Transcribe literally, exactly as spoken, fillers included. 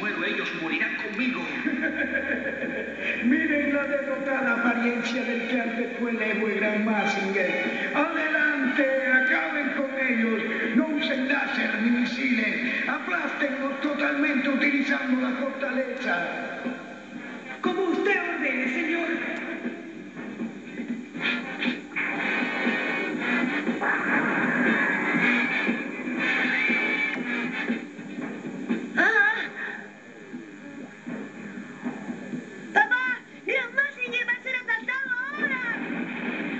muero, ellos morirán conmigo. Miren la derrotada apariencia del que antes fue el héroe Gran Mazinger. ¡Adelante! ¡Acaben con ellos! No usen láser ni misiles. Aplástenlos totalmente utilizando la fortaleza.